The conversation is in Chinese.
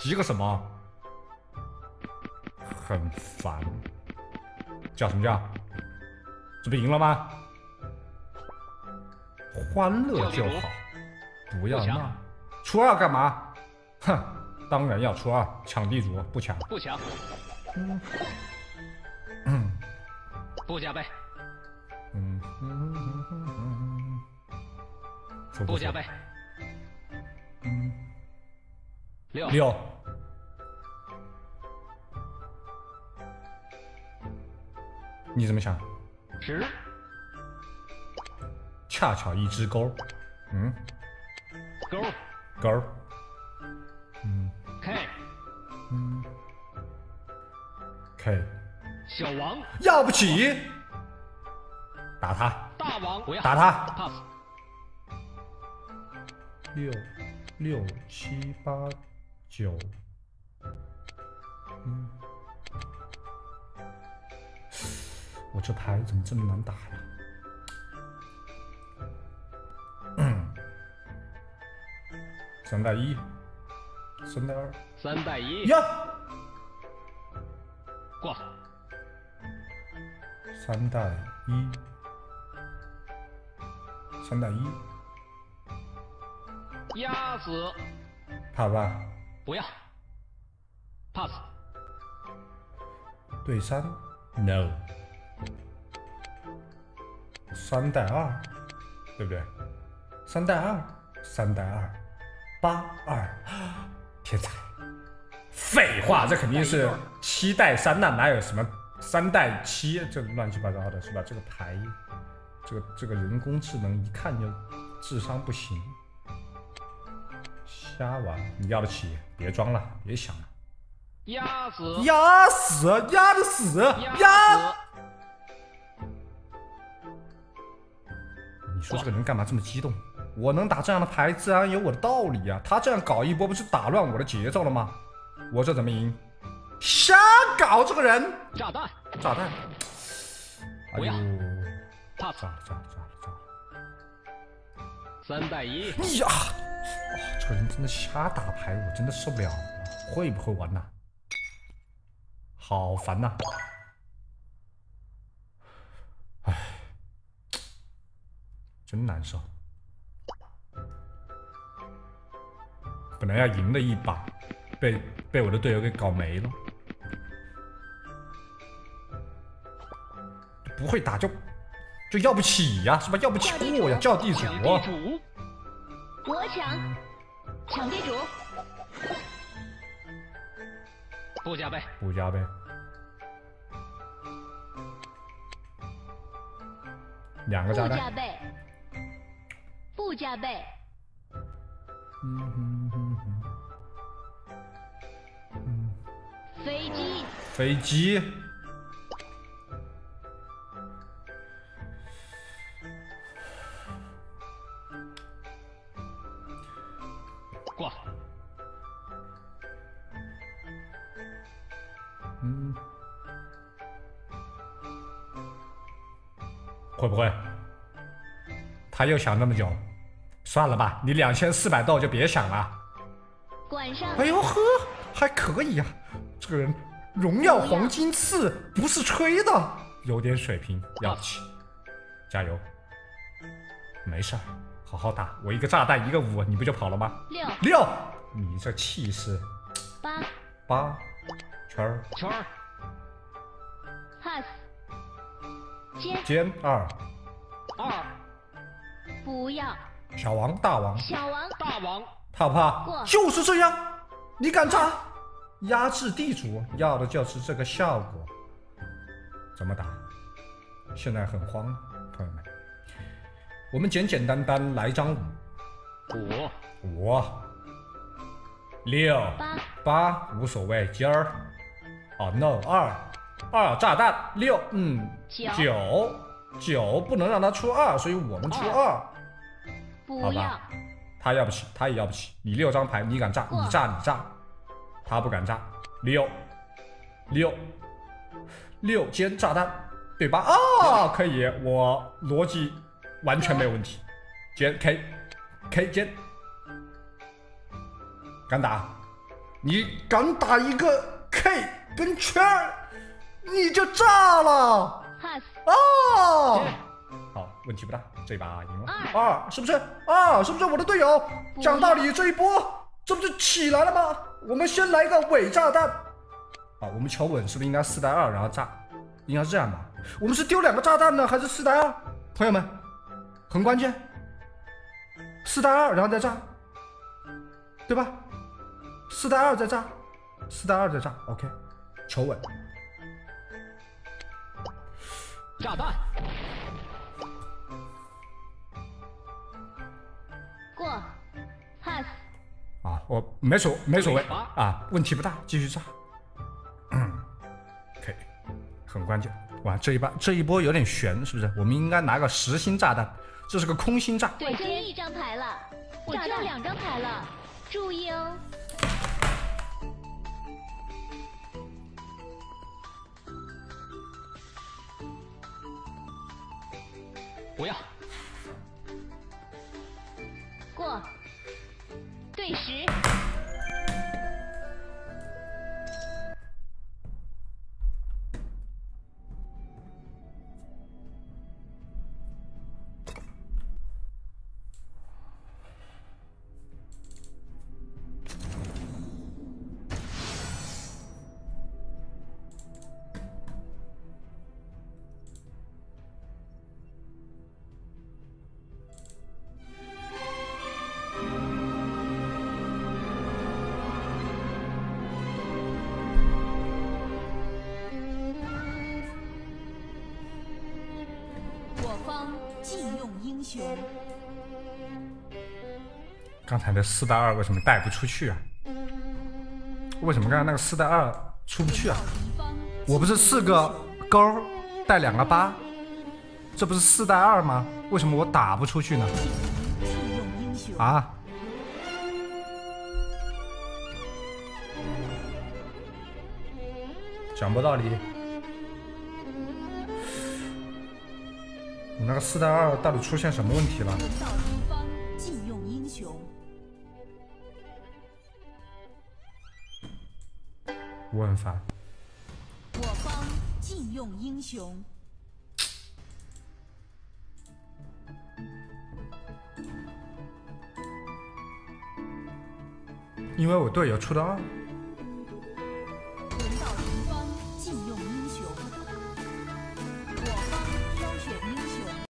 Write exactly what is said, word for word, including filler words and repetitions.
急个什么？很烦。叫什么叫？这不赢了吗？欢乐就好，不要闹。初二干嘛？哼，当然要初二，抢地主不抢。 不抢。 嗯嗯， 不加倍。 嗯嗯嗯嗯嗯， 不加倍。 嗯， 六六。你怎么想？ 十。 恰巧一只钩，嗯， 勾钩，嗯 ，K， 嗯 ，K， 小王要不起，打他， 大王不要打他， pass， 六六七八九，嗯，我这牌怎么这么难打呀？三带一，三带二， 三带一呀， 过， 三带一，三带一， 压死， 怕不怕？ 不要 pass， 对三 ，no， 三带二，对不对？三带二，三带二。八二，天才！废话，这肯定是七带三呐，哪有什么三带七这乱七八糟的，是吧？这个牌，这个这个人工智能一看就智商不行，瞎玩！你要得起，别装了，别想了。 压死， 压死，压的死，压！你说这个人干嘛这么激动？我能打这样的牌，自然有我的道理啊！他这样搞一波，不是打乱我的节奏了吗？我这怎么赢？瞎搞这个人！ 炸弹， 炸弹！哎呦， 炸炸了，炸了，炸了，炸了！ 三带一， 呀！哇，这个人真的瞎打牌，我真的受不了了。会不会玩呐、啊？好烦呐、啊！唉，真难受。本来要赢的一把，被被我的队友给搞没了。不会打就就要不起呀，是吧？要不起过呀，叫地主。 抢地主， 我抢，抢地主。 不加倍， 不加倍。两个炸弹。 不加倍，不加倍。 嗯哼哼哼。嗯。 飞机。 飞机。 过。 嗯。会不会？他又想那么久，算了吧，你两千四百豆就别想了。 管上。 哎呦呵，还可以呀、啊，这个人荣耀黄金刺不是吹的，有点水平，要不起，加油。没事儿，好好打，我一个炸弹一个五，你不就跑了吗？ 六六，你这气势。 八八，圈儿圈儿。 pass。尖尖二二。 不要。 小王大王小王大王怕不怕？ 过就是这样，你敢炸？压制地主要的就是这个效果。怎么打？现在很慌，朋友们。我们简简单单来张五， 五五六八八无所谓，尖儿。哦 no 二二炸弹六嗯九九九不能让他出二，所以我们出二。 不要好吧。他要不起，他也要不起。你六张牌，你敢炸？你炸，你炸。他不敢炸。六六六尖炸弹，对吧？啊，可以，我逻辑完全没有问题。尖 K K 尖，敢打？ 你敢打一个 K 跟圈儿，你就炸了 pass 啊！ 接好，问题不大，这一把赢了。 二二是不是？啊，是不是我的队友？ 不讲道理，这一波这不是起来了吗？我们先来一个伪炸弹。啊，我们求稳是不是应该四带二然后炸？应该是这样吧？我们是丢两个炸弹呢，还是四带二？朋友们，很关键，四带二然后再炸，对吧？四带二再炸，四带二再炸 ，OK， 求稳。 炸弹， 过 pass 啊，我没所没所谓对吧啊，问题不大，继续炸。嗯，可以，很关键。哇，这一把这一波有点悬，是不是？我们应该拿个实心炸弹，这是个空心炸。 我只有一张牌了，我只有两张牌了，注意哦。 不要， 过对时， 我方禁用英雄， 刚才的四带二为什么带不出去啊？为什么刚才那个四带二出不去啊？ 敌方我不是四个勾带两个八，这不是四带二吗？为什么我打不出去呢？ 禁用英雄， 啊？讲不道理。你那个四带二到底出现什么问题了？ 到敌方禁用英雄， 我很烦。 我方禁用英雄， 因为我队友出的二。